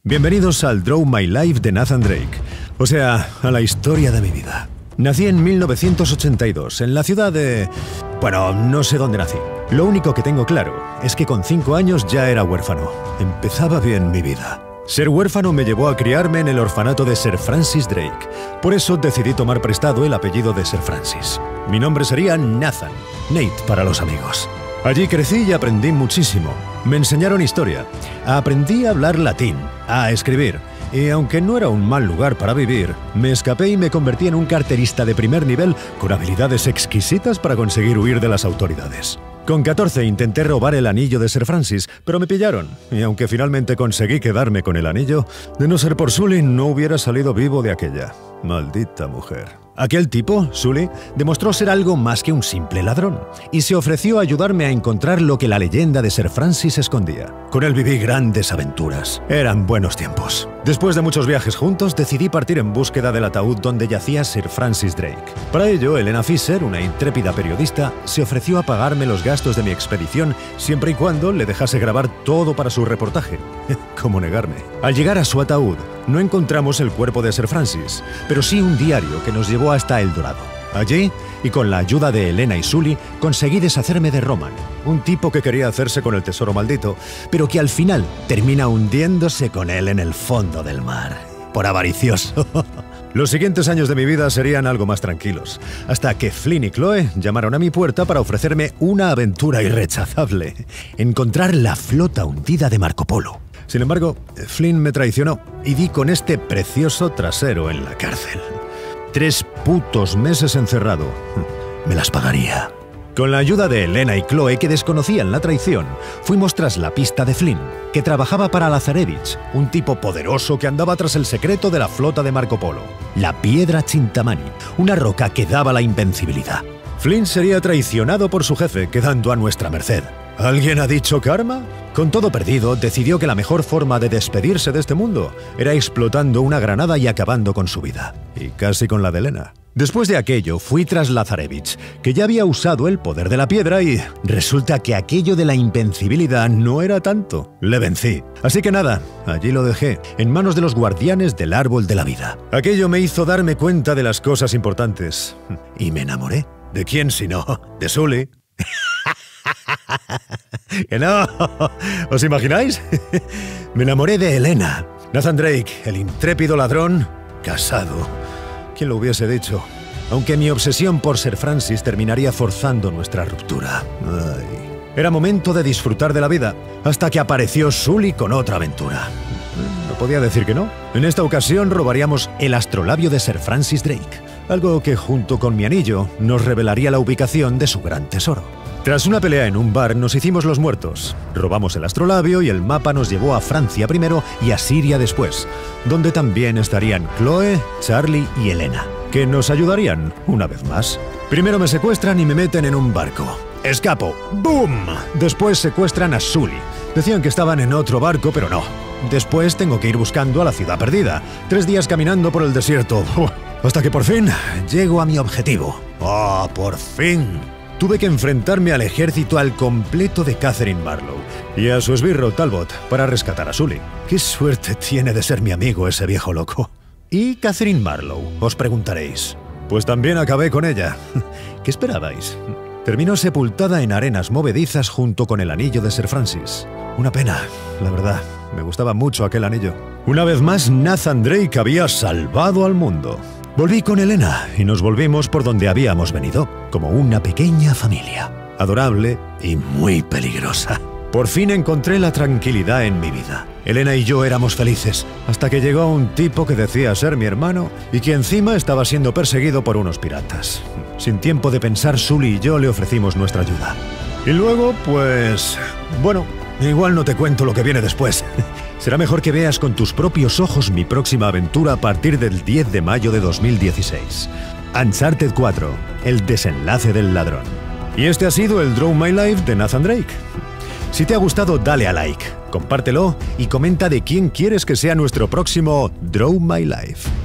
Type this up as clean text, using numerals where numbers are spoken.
Bienvenidos al Draw My Life de Nathan Drake, o sea, a la historia de mi vida. Nací en 1982, en la ciudad de... Bueno, no sé dónde nací. Lo único que tengo claro es que con 5 años ya era huérfano. Empezaba bien mi vida. Ser huérfano me llevó a criarme en el orfanato de Sir Francis Drake. Por eso decidí tomar prestado el apellido de Sir Francis. Mi nombre sería Nathan, Nate para los amigos. Allí crecí y aprendí muchísimo. Me enseñaron historia, aprendí a hablar latín, a escribir, y aunque no era un mal lugar para vivir, me escapé y me convertí en un carterista de primer nivel con habilidades exquisitas para conseguir huir de las autoridades. Con 14 intenté robar el anillo de Sir Francis, pero me pillaron, y aunque finalmente conseguí quedarme con el anillo, de no ser por Sully no hubiera salido vivo de aquella. Maldita mujer. Aquel tipo, Sully, demostró ser algo más que un simple ladrón, y se ofreció a ayudarme a encontrar lo que la leyenda de Sir Francis escondía. Con él viví grandes aventuras. Eran buenos tiempos. Después de muchos viajes juntos, decidí partir en búsqueda del ataúd donde yacía Sir Francis Drake. Para ello, Elena Fisher, una intrépida periodista, se ofreció a pagarme los gastos de mi expedición siempre y cuando le dejase grabar todo para su reportaje. ¿Cómo negarme? Al llegar a su ataúd, no encontramos el cuerpo de Sir Francis, pero sí un diario que nos llevó hasta El Dorado. Allí, y con la ayuda de Elena y Sully, conseguí deshacerme de Roman, un tipo que quería hacerse con el tesoro maldito, pero que al final termina hundiéndose con él en el fondo del mar, por avaricioso. Los siguientes años de mi vida serían algo más tranquilos, hasta que Flynn y Chloe llamaron a mi puerta para ofrecerme una aventura irrechazable: encontrar la flota hundida de Marco Polo. Sin embargo, Flynn me traicionó y di con este precioso trasero en la cárcel. 3 putos meses encerrado. Me las pagaría. Con la ayuda de Elena y Chloe, que desconocían la traición, fuimos tras la pista de Flynn, que trabajaba para Lazarevich, un tipo poderoso que andaba tras el secreto de la flota de Marco Polo, la Piedra Chintamani, una roca que daba la invencibilidad. Flynn sería traicionado por su jefe, quedando a nuestra merced. ¿Alguien ha dicho karma? Con todo perdido, decidió que la mejor forma de despedirse de este mundo era explotando una granada y acabando con su vida. Y casi con la de Elena. Después de aquello, fui tras Lazarevich, que ya había usado el poder de la piedra y resulta que aquello de la invencibilidad no era tanto. Le vencí. Así que nada, allí lo dejé, en manos de los guardianes del árbol de la vida. Aquello me hizo darme cuenta de las cosas importantes. Y me enamoré. ¿De quién si no? ¿De Sully? ¿Que no? ¿Os imagináis? Me enamoré de Elena. Nathan Drake, el intrépido ladrón, casado. ¿Quién lo hubiese dicho? Aunque mi obsesión por Sir Francis terminaría forzando nuestra ruptura. Ay. Era momento de disfrutar de la vida, hasta que apareció Sully con otra aventura. No podía decir que no. En esta ocasión robaríamos el astrolabio de Sir Francis Drake, algo que junto con mi anillo nos revelaría la ubicación de su gran tesoro. Tras una pelea en un bar nos hicimos los muertos. Robamos el astrolabio y el mapa nos llevó a Francia primero y a Siria después, donde también estarían Chloe, Charlie y Elena, que nos ayudarían una vez más. Primero me secuestran y me meten en un barco. ¡Escapo! ¡Boom! Después secuestran a Sully. Decían que estaban en otro barco, pero no. Después tengo que ir buscando a la ciudad perdida. 3 días caminando por el desierto. Hasta que por fin llego a mi objetivo. ¡Oh, por fin! Tuve que enfrentarme al ejército al completo de Catherine Marlowe y a su esbirro Talbot para rescatar a Sully. ¿Qué suerte tiene de ser mi amigo ese viejo loco? ¿Y Catherine Marlowe? Os preguntaréis. Pues también acabé con ella. ¿Qué esperabais? Terminó sepultada en arenas movedizas junto con el anillo de Sir Francis. Una pena, la verdad. Me gustaba mucho aquel anillo. Una vez más, Nathan Drake había salvado al mundo. Volví con Elena y nos volvimos por donde habíamos venido, como una pequeña familia, adorable y muy peligrosa. Por fin encontré la tranquilidad en mi vida. Elena y yo éramos felices, hasta que llegó un tipo que decía ser mi hermano y que encima estaba siendo perseguido por unos piratas. Sin tiempo de pensar, Sully y yo le ofrecimos nuestra ayuda. Y luego, pues... bueno, igual no te cuento lo que viene después. Será mejor que veas con tus propios ojos mi próxima aventura a partir del 10 de mayo de 2016. Uncharted 4, el desenlace del ladrón. Y este ha sido el Draw My Life de Nathan Drake. Si te ha gustado, dale a like, compártelo y comenta de quién quieres que sea nuestro próximo Draw My Life.